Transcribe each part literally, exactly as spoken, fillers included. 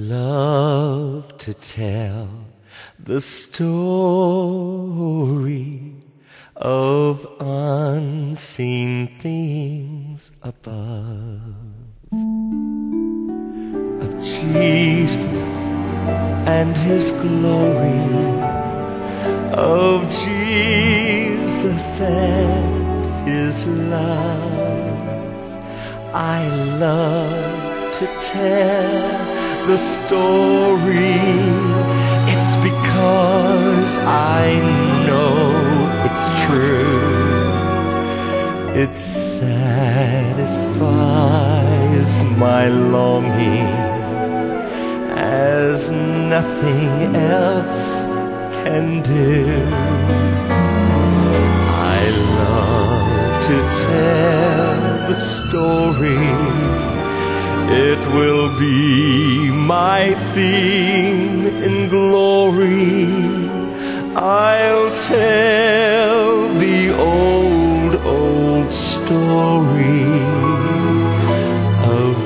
love to tell the story of unseen things above, of Jesus and His glory, of Jesus and His love. I love to tell the story. It's because I know it's true. It satisfies my longing as nothing else can do. I love to tell the story. It will be my theme in glory. I'll tell the old, old story of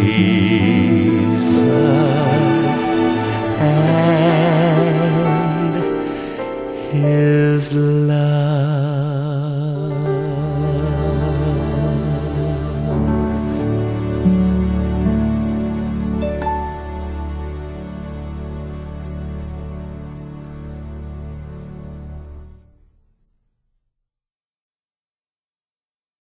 Jesus and His love.